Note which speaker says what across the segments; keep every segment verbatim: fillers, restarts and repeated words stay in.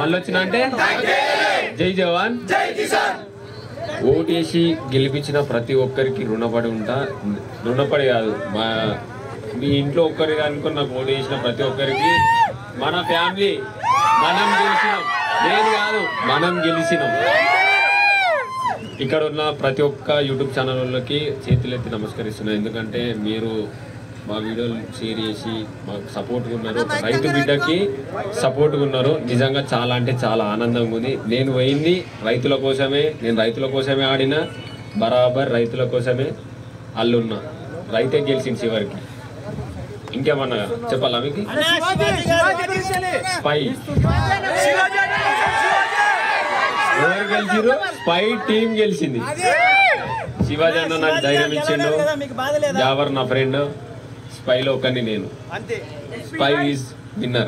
Speaker 1: మళ్ళీ వచ్చిన అంటే జై జవాన్ ఓటేసి గెలిపించిన ప్రతి ఒక్కరికి రుణపడి ఉంటా. రుణపడి కాదు, మా మీ ఇంట్లో ఒక్కరికి అనుకున్న నాకు ఓటు వేసిన ప్రతి ఒక్కరికి మన ఫ్యామిలీ మనం గెలిచినాం, నేను కాదు మనం గెలిచినాం. ఇక్కడ ఉన్న ప్రతి ఒక్క యూట్యూబ్ ఛానల్ వాళ్ళకి చేతులెత్తి నమస్కరిస్తున్నాను. ఎందుకంటే మీరు మా వీడియోలు షేర్ చేసి మాకు సపోర్ట్గా ఉన్నారు, రైతు బిడ్డకి సపోర్ట్గా ఉన్నారు. నిజంగా చాలా అంటే చాలా ఆనందంగా ఉంది. నేను పోయింది రైతుల కోసమే, నేను రైతుల కోసమే ఆడిన, బరాబర్ రైతుల కోసమే అల్లున్నా. రైతే గెలిచింది చివరికి. ఇంకేమన్నా చెప్పాలా మీకు? స్పై ఎవరు గెలిచిరు? స్పై టీం గెలిచింది. శివాజీ అన్న నాకు ధైర్యం ఇచ్చిండు, జావర్ నా ఫ్రెండ్, స్పైలో ఒకరిని నేను. Spy is winner.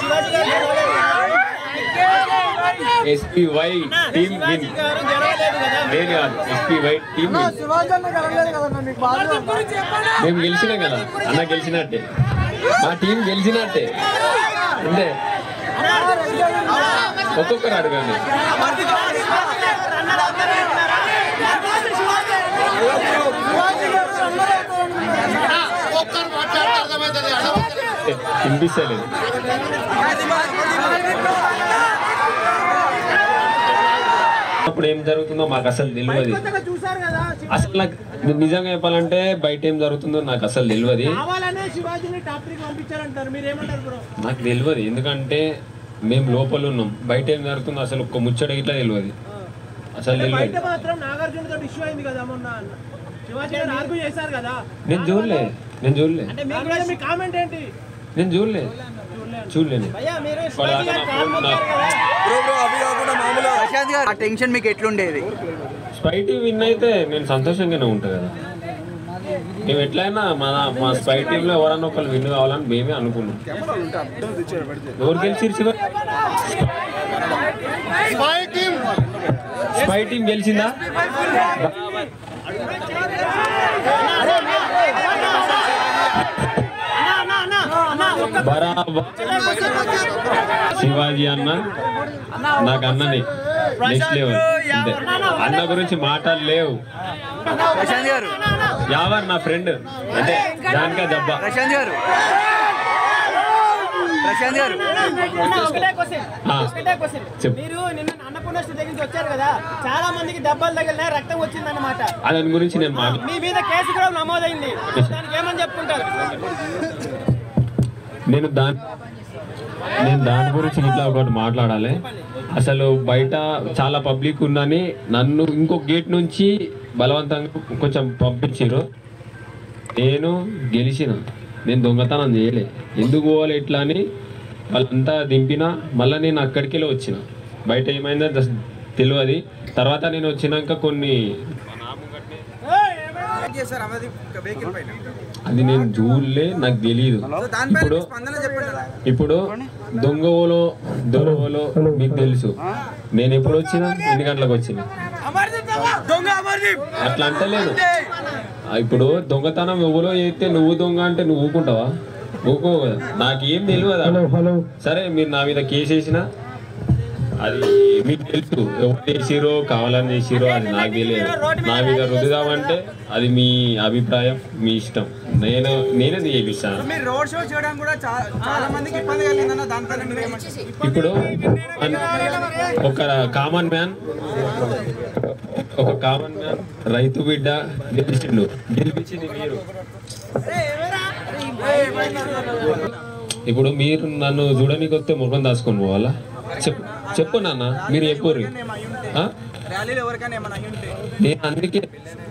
Speaker 1: SPY team win. నేను కాదు, ఎస్పీవై టీమ్ విన్. మేము గెలిచినాం కదా అన్న, గెలిచినట్టే మా టీం గెలిచినట్టే. అంతే, ఒక్కొక్కరు అడగండి. వినిపిస్తలేదు. అప్పుడు ఏం జరుగుతుందో మాకు అసలు తెలియదు. అసలు నాకు నిజంగా చెప్పాలంటే బయట ఏం జరుగుతుందో నాకు అసలు తెలియదు. నాకు తెలియదు ఎందుకంటే మేము లోపల ఉన్నాం. బయట ఏం జరుగుతుందో అసలు ఒక్క ముచ్చట ఇట్లా తెలియదు. అసలు తెలియదు. నేను చూడలే నేను చూడలే నేను చూడలే చూడలేను.
Speaker 2: టెన్షన్ మీకు ఎట్లుండేది?
Speaker 1: స్పైటీ విన్ అయితే నేను సంతోషంగానే ఉంటాను కదా. మేము ఎట్లయినా మన మా స్పై టీంలో ఎవరన్నా ఒకళ్ళు విన్ కావాలని మేమే అనుకున్నాం. ఎవరు గెలిచిరు? Spy team గెలిచిందా? బరాబర్ శివాజీ అన్న నాకు అన్నని నెక్స్ట్ లెవెల్. అంతే, అన్న గురించి మాటలు లేవు. యావర్ నా ఫ్రెండ్, అంటే దానికా దబ్బా.
Speaker 2: ప్రశాంత్ గారు ప్రశాంత్ గారు
Speaker 3: వచ్చారు కదా, చాలా మందికి దెబ్బలు తగిలినాయి, రక్తం వచ్చిందన్నమాట.
Speaker 1: దాని గురించి నేను
Speaker 3: మీ మీద కేసు కూడా నమోదైంది, దానికి ఏమని చెప్పుకుంటారు?
Speaker 1: నేను దాని నేను దాని గురించి ఇట్లా ఒకటి మాట్లాడాలి. అసలు బయట చాలా పబ్లిక్ ఉందని నన్ను ఇంకో గేట్ నుంచి బలవంతంగా కొంచెం పంపించారు. నేను గెలిచిన, నేను దొంగతనం చేయలే. ఎందుకు పోవాలి ఇట్లా అని వాళ్ళంతా దింపిన. మళ్ళీ నేను అక్కడికి వెళ్ళి వచ్చిన. బయట ఏమైందో తెలియదు. తర్వాత నేను వచ్చినాక కొన్ని అది నేను చూడలే, నాకు తెలియదు. ఇప్పుడు ఇప్పుడు దొంగ ఓలో దొర ఓలో మీకు తెలుసు. నేను ఎప్పుడు వచ్చినా ఎన్ని గంటలకు వచ్చినా అట్లా అంటలేను. ఇప్పుడు దొంగతనం ఎవరో అయితే నువ్వు దొంగ అంటే నువ్వు ఊకుంటావా? ఊకో కదా. నాకేం తెలియదు. సరే మీరు నా మీద కేసు వేసినా అది మీకు తెలుసు. ఎవరు చేసిరో కావాలని చేసిరో అది నాకు తెలియదు. నా మీద రుద్దుదామంటే అది మీ అభిప్రాయం, మీ ఇష్టం. నేను నేనే చేపిస్తాను. ఇప్పుడు ఒక కామన్ మ్యాన్ ఒక కామన్ మ్యాన్ రైతు బిడ్డ గెలిచిండు. గెలిపించింది మీరు. ఇప్పుడు మీరు నన్ను చూడడానికి వస్తే ముఖం దాచుకొని పోవాలా? చెప్పు చెప్పు నాన్న, మీరు చెప్పు. నేను అందుకే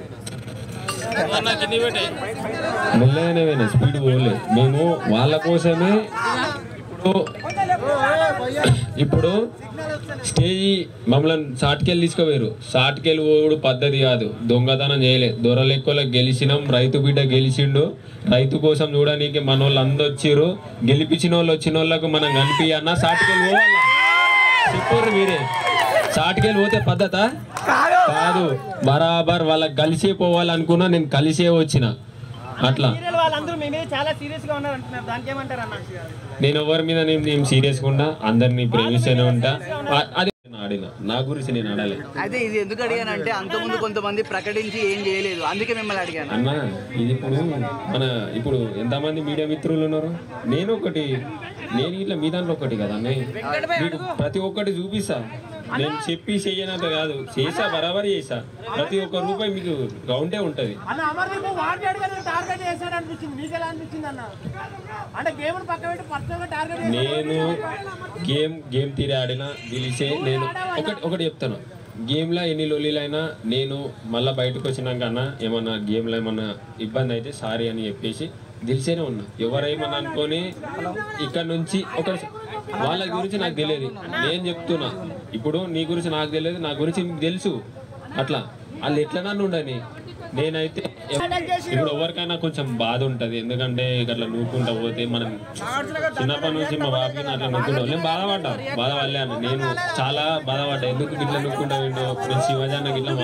Speaker 1: మెల్లగానే పోయినా, స్పీడ్ పోలే. మేము వాళ్ళ కోసమే ఇప్పుడు ఇప్పుడు స్టేజ్ మమ్మల్ని సాటికెళ్ళి తీసుకుపోయారు. సాటికెళ్ళి పోడు పద్ధతి కాదు. దొంగతనం చేయలే. దొరలెక్కలకు గెలిచినాం. రైతు బిడ్డ గెలిచిండు. రైతు కోసం చూడడానికి మన వాళ్ళు అందరూ వచ్చిర్రు. గెలిపించిన వాళ్ళు వచ్చిన వాళ్ళకు మనం కనిపించన్నా సాటికెళ్ళి పోవాలా? చెప్పరు మీరే. సాటికెళ్ళి పోతే పద్ధత కాదు. బరాబర్ వాళ్ళకి కలిసే పోవాలనుకున్నా. నేను కలిసే వచ్చిన. అట్లా
Speaker 3: సీరియల్ వాళ్ళందరూ మీ మీద చాలా సీరియస్ గా ఉన్నారు అంటున్నారు, దానికి ఏమంటారు అన్న?
Speaker 1: నేను ఎవరి మీద నేను నేను సీరియస్గా ఉంటా, అందరినీ ప్రేమిస్తూనే ఉంటా. అ- అది నేను ఆడిన, నా గురించి నేను ఆడాలి.
Speaker 2: అయితే ఇది ఎందుకు అడిగానంటే అంతకుముందు కొంతమంది ప్రకటించి ఏం చేయలేదు, అందుకే మిమ్మల్ని అడిగాను.
Speaker 1: అన్న ఇది ఇప్పుడు మన ఇప్పుడు ఎంతమంది మీడియా మిత్రులు ఉన్నారు, నేను ఒకటి, నేను ఇట్లా మీ దాంట్లో ఒకటి కదా అన్నయ్య. మీకు ప్రతి ఒక్కటి చూపిస్తా, నేను చెప్పి చెయ్యనంత కాదు, చేసా బరాబరి చేసా. ప్రతి ఒక్క రూపాయి మీకు గౌంటే ఉంటది.
Speaker 3: అన్న అమర్దీప్ వాంటెడ్ గా టార్గెట్ చేశాడు అనిపించింది, మీకు ఎలా అనిపించింది అన్న? అంటే గేమ్ పక్క పెట్టి పర్సనల్ గా టార్గెట్
Speaker 1: నేను గేమ్ గేమ్ తీరి ఆడినా గెలిచే. నేను ఒకటి ఒకటి చెప్తాను, గేమ్లో ఎన్ని లొల్లీలైనా నేను మళ్ళీ బయటకు వచ్చినాక అన్న ఏమన్నా గేమ్లో ఏమన్నా ఇబ్బంది అయితే సారీ అని చెప్పేసి గెలిచేనే ఉన్నా. ఎవరేమన్నా అనుకొని ఇక్కడ నుంచి ఒక వాళ్ళ గురించి నాకు తెలియదు, నేను చెప్తున్నా. ఇప్పుడు నీ గురించి నాకు తెలియదు, నా గురించి నీకు తెలుసు. అట్లా వాళ్ళు ఎట్లా నన్ను ఉండని. నేనైతే ఇప్పుడు ఎవరికైనా కొంచెం బాధ ఉంటుంది, ఎందుకంటే అట్లా నూకుంటా పోతే మనం చిన్నప్పటి నుంచి మా బాబుకి అట్లా నూకుంటా నేను బాధపడ్డా, బాధపడలే అన్న. నేను చాలా బాధపడ్డా, ఎందుకు ఇట్లా నూకుంటా వింటూ నేను శివాజీ అన్నకి ఇట్లా.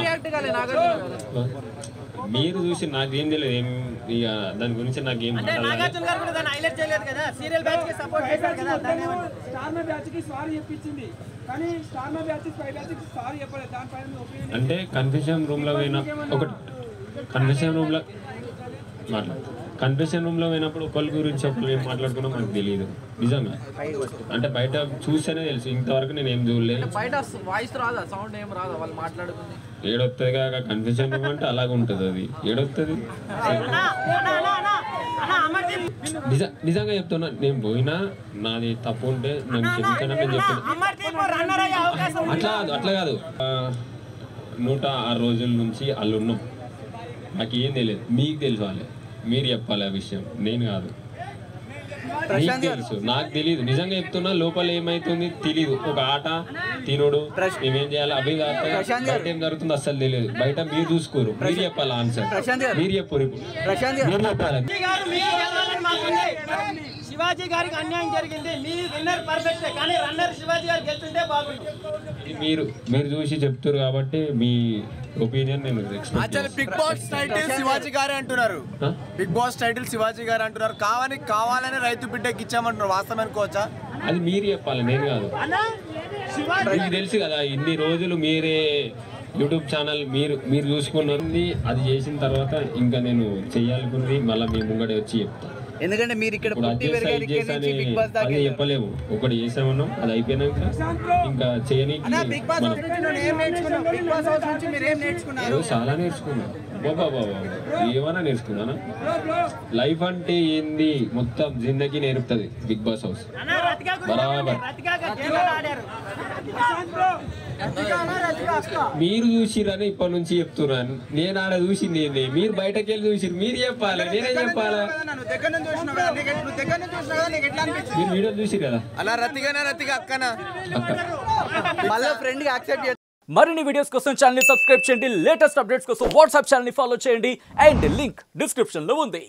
Speaker 1: మీరు చూసి నాకేం తెలియదు, ఏం ఇక దాని గురించి నాకేం మాట్లాడాలి.
Speaker 3: నాగార్జున గారు కూడా దాన్ని హైలైట్ చేయలేదు కదా, సీరియల్ బ్యాచ్ కి సపోర్ట్ చేశారు కదా.
Speaker 4: స్టార్ మా బ్యాచ్ కి సారీ చెప్పించింది, కానీ స్టార్ మా బ్యాచ్ పై బ్యాచ్ కి సారీ చెప్పలేదు. దానిపైన మీ ఒపీనియన్
Speaker 1: అంటే కన్ఫ్యూషన్ రూమ్లో పోయిన ఒకటి కన్ఫ్యూషన్ రూమ్లో మాట్లా కన్ఫ్యూషన్ రూమ్లో పోయినప్పుడు ఒకరి గురించి ఒకరు ఏం మాట్లాడుకున్నా మనకు తెలియదు నిజంగా. అంటే బయట చూస్తేనే తెలుసు, ఇంతవరకు నేను ఏం చూడలేదు.
Speaker 2: బయట వాయిస్ రాదా, సౌండ్ ఏం రాదా వాళ్ళు మాట్లాడుతుంది?
Speaker 1: ఏడొస్తుంది కాక కన్ఫ్యూషన్ రూమ్ అంటే అలాగ ఉంటుంది. అది ఏడొస్తుంది నిజ నిజంగా చెప్తున్నా. నేను పోయినా నాది తప్పు ఉంటే నన్ను క్షమించడం నేను చెప్తున్నా. అట్లా అట్లా కాదు, ఆ, నూట ఆరు రోజుల నుంచి వాళ్ళు ఉన్నాం, నాకు ఏం తెలియదు. మీకు తెలుసు, వాళ్ళే మీరు చెప్పాలి ఆ విషయం, నేను కాదు. మీకు తెలుసు, నాకు తెలియదు. నిజంగా చెప్తున్నా, లోపల ఏమైతుంది తెలియదు. ఒక ఆట తినుడు మేమేం చేయాలి అవి కాక బయట ఏం జరుగుతుంది అస్సలు తెలియదు. బయట మీరు చూసుకోరు, మీరు చెప్పాలి ఆన్సర్, మీరు చెప్పరు. ఇప్పుడు మీరు చెప్పాలి.
Speaker 3: శివాజీ గారికి అన్యాయం జరిగింది, మీ విన్నర్ పర్ఫెక్ట్, కానీ రన్నర్ శివాజీ గారు గెలుతుంటే బాగుంది.
Speaker 1: మీరు మీరు చూసి చెప్తారు కాబట్టి మీ ఒపీనియన్ నేను
Speaker 5: బిగ్ బాస్ టైటిల్ శివాజీ గారే అంటున్నారు. బిగ్ బాస్ టైటిల్ శివాజీ గారు అంటున్నారు. కావాలని కావాలని రైతు బిడ్డకి ఇచ్చామంటున్నారు, వాస్తవం అనుకోవచ్చా?
Speaker 1: అది మీరు చెప్పాలి, నేను కాదు. మీకు తెలుసు కదా, ఇన్ని రోజులు మీరే యూట్యూబ్ ఛానల్ మీరు మీరు చూసుకున్నది. అది చేసిన తర్వాత ఇంకా నేను చెయ్యాలనుకున్నది మళ్ళీ మీ ముంగడే వచ్చి చెప్తాను.
Speaker 2: ఎందుకంటే మీరు ఇక్కడ పుట్టి పెరిగారు, ఇక్కడ నుంచి బిగ్ బాస్ దాకా
Speaker 1: అది చెప్పలేము. ఒకటి చేసామన్నాం, అది అయిపోయినాక ఇంకా చేయనీకి మనం
Speaker 2: బిగ్ బాస్ నుంచి మీరు ఏం నేర్చుకున్నారు?
Speaker 1: ఏదో చాలా నేర్చుకున్నాం. బాబా బాబా ఏమైనా నేర్చుకున్నానా? లైఫ్ అంటే ఏంది మొత్తం జిందగీ నేర్పుతుంది బిగ్ బాస్ హౌస్ బరాబర్. మీరు చూసిరని ఇప్పటి నుంచి చెప్తున్నాను, నేను ఆడ చూసింది ఏంది, మీరు బయటకు వెళ్ళి చూసిరు, మీరు చెప్పాలి, నేనే చెప్పాలా? మీరు వీడియో చూసిరు కదా.
Speaker 5: అలా రతిగానా రతిగా అక్కనా
Speaker 2: మళ్ళీ ఫ్రెండ్ యాక్సెప్ట్ చేస్తారు.
Speaker 6: మరిన్ని వీడియోస్ కోసం ఛానల్ ని సబ్స్క్రైబ్ చేయండి, లేటెస్ట్ అప్డేట్స్ కోసం వాట్సాప్ ఛానల్ ని ఫాలో చేయండి, అండ్ లింక్ డిస్క్రిప్షన్ లో ఉంది.